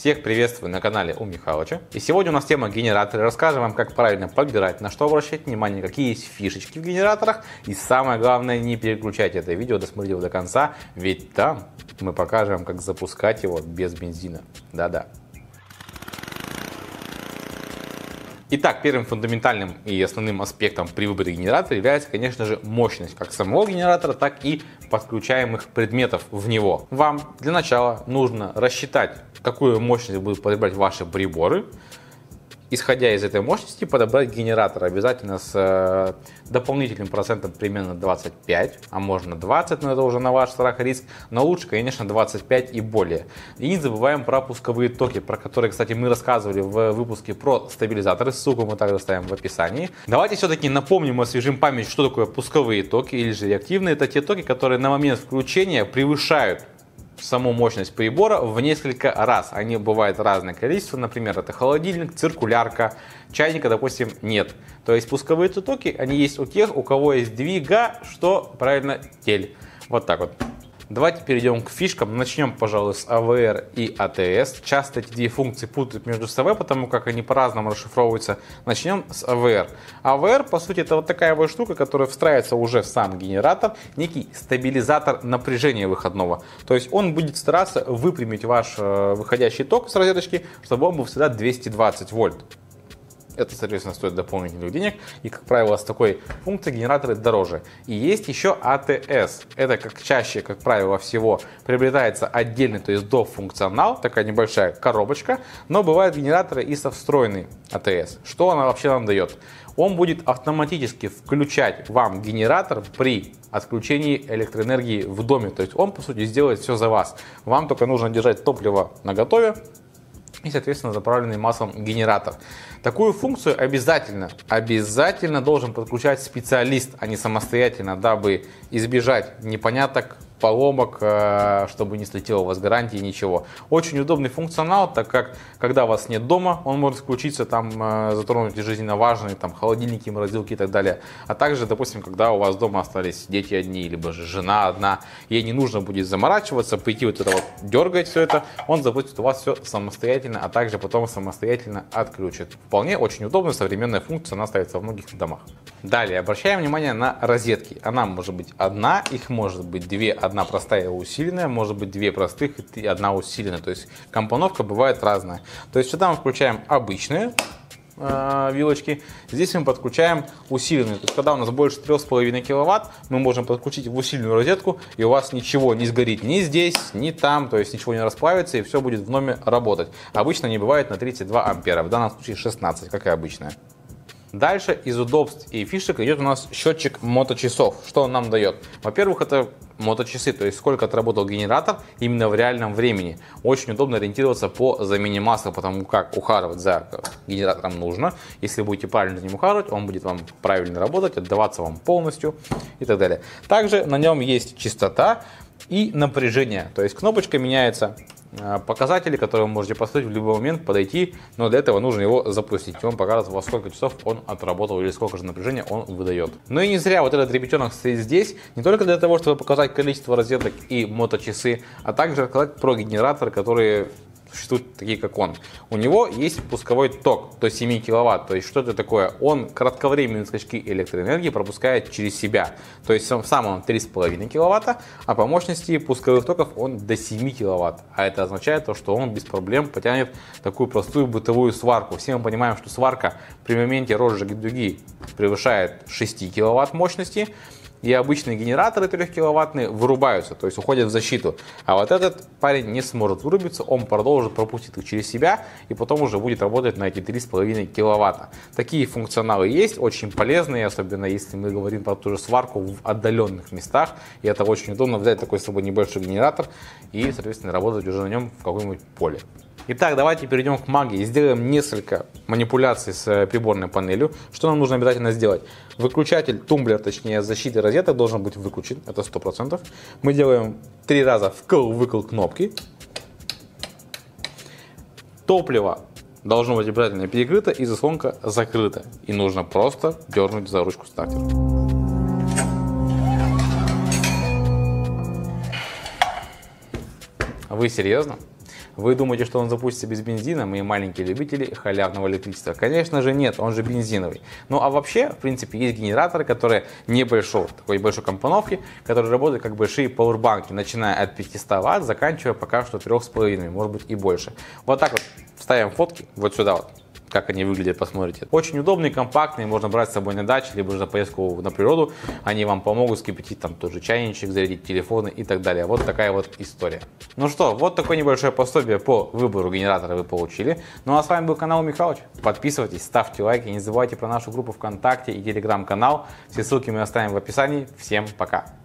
Всех приветствую на канале у Михалыча. И сегодня у нас тема генераторы. Расскажем вам, как правильно подбирать, на что обращать внимание, какие есть фишечки в генераторах. И самое главное, не переключайте это видео, досмотрите его до конца, ведь там мы покажем вам, как запускать его без бензина. Да-да. Итак, первым фундаментальным и основным аспектом при выборе генератора является, конечно же, мощность как самого генератора, так и подключаемых предметов в него. Вам для начала нужно рассчитать, какую мощность будут потреблять ваши приборы. Исходя из этой мощности, подобрать генератор обязательно с дополнительным процентом примерно 25, а можно 20, но это уже на ваш страх и риск. Но лучше, конечно, 25 и более. И не забываем про пусковые токи, про которые, кстати, мы рассказывали в выпуске про стабилизаторы. Ссылку мы также ставим в описании. Давайте все-таки напомним и освежим память, что такое пусковые токи или же реактивные. Это те токи, которые на момент включения превышают саму мощность прибора в несколько раз. Они бывают разное количество, например, это холодильник, циркулярка, чайника, допустим, нет. То есть пусковые токи, они есть у тех, у кого есть двига, что правильно, тель. Вот так вот. Давайте перейдем к фишкам. Начнем, пожалуй, с АВР и АТС. Часто эти две функции путают между собой, потому как они по-разному расшифровываются. Начнем с АВР. АВР, по сути, это вот такая вот штука, которая встраивается уже в сам генератор. Некий стабилизатор напряжения выходного. То есть он будет стараться выпрямить ваш выходящий ток с розеточки, чтобы он был всегда 220 вольт. Это, соответственно, стоит дополнительных денег. И, как правило, с такой функцией генераторы дороже. И есть еще АТС. Это чаще, как правило, всего приобретается отдельный, то есть доп-функционал. Такая небольшая коробочка. Но бывают генераторы и со встроенной АТС. Что она вообще нам дает? Он будет автоматически включать вам генератор при отключении электроэнергии в доме. То есть он, по сути, сделает все за вас. Вам только нужно держать топливо наготове и, соответственно, заправленный маслом генератор. Такую функцию обязательно должен подключать специалист, а не самостоятельно, дабы избежать непоняток, поломок, чтобы не слетело у вас гарантии, ничего. Очень удобный функционал, так как, когда вас нет дома, он может включиться, там, затронуть жизненно важные, там, холодильники, морозилки и так далее. А также, допустим, когда у вас дома остались дети одни, либо же жена одна, ей не нужно будет заморачиваться, пойти вот это вот, дергать все это, он запустит у вас все самостоятельно, а также потом самостоятельно отключит. Вполне очень удобная современная функция, она ставится во многих домах. Далее, обращаем внимание на розетки. Она может быть одна, их может быть две. Одна простая и усиленная, может быть две простых и одна усиленная. То есть компоновка бывает разная. То есть сюда мы включаем обычные вилочки. Здесь мы подключаем усиленные. То есть когда у нас больше 3,5 киловатт, мы можем подключить в усиленную розетку, и у вас ничего не сгорит ни здесь, ни там. То есть ничего не расплавится, и все будет в доме работать. Обычно не бывает на 32 ампера. В данном случае 16, как и обычная. Дальше из удобств и фишек идет у нас счетчик моточасов. Что он нам дает? Во-первых, это моточасы, то есть сколько отработал генератор именно в реальном времени. Очень удобно ориентироваться по замене масла, потому как ухаживать за генератором нужно. Если будете правильно за ним ухаживать, он будет вам правильно работать, отдаваться вам полностью и так далее. Также на нем есть частота и напряжение, то есть кнопочка меняется. Показатели, которые вы можете поставить в любой момент, подойти, но для этого нужно его запустить. Он покажет, во сколько часов он отработал или сколько же напряжения он выдает. Но и не зря вот этот репетенок стоит здесь, не только для того, чтобы показать количество розеток и моточасы, а также рассказать про генераторы, которые существуют, такие как он. У него есть пусковой ток до 7 киловатт. То есть что это такое? Он кратковременные скачки электроэнергии пропускает через себя. То есть сам он 3,5 киловатта, а по мощности пусковых токов он до 7 киловатт. А это означает, что он без проблем потянет такую простую бытовую сварку. Все мы понимаем, что сварка при моменте розжига дуги превышает 6 киловатт мощности. И обычные генераторы 3-киловаттные вырубаются, то есть уходят в защиту. А вот этот парень не сможет вырубиться, он продолжит пропустить их через себя и потом уже будет работать на эти 3,5 киловатта. Такие функционалы есть, очень полезные, особенно если мы говорим про ту же сварку в отдаленных местах. И это очень удобно взять такой с собой небольшой генератор и, соответственно, работать уже на нем в каком-нибудь поле. Итак, давайте перейдем к магии и сделаем несколько манипуляций с приборной панелью. Что нам нужно обязательно сделать? Выключатель, тумблер, точнее защиты розеток должен быть выключен, это 100%. Мы делаем 3 раза вкл-выкл кнопки. Топливо должно быть обязательно перекрыто и заслонка закрыта. И нужно просто дернуть за ручку стартера. Вы серьезно? Вы думаете, что он запустится без бензина, мои маленькие любители халявного электричества? Конечно же нет, он же бензиновый. Ну а вообще, в принципе, есть генераторы, которые такой большой компоновки, которые работают как большие пауэрбанки, начиная от 500 Вт, заканчивая пока что 3,5, может быть и больше. Вот так вот вставим фотки вот сюда вот, как они выглядят, посмотрите. Очень удобные, компактные, можно брать с собой на дачу, либо же на поездку на природу. Они вам помогут скипятить там тоже чайничек, зарядить телефоны и так далее. Вот такая вот история. Ну что, вот такое небольшое пособие по выбору генератора вы получили. Ну а с вами был канал Михалыч. Подписывайтесь, ставьте лайки, не забывайте про нашу группу ВКонтакте и телеграм-канал. Все ссылки мы оставим в описании. Всем пока!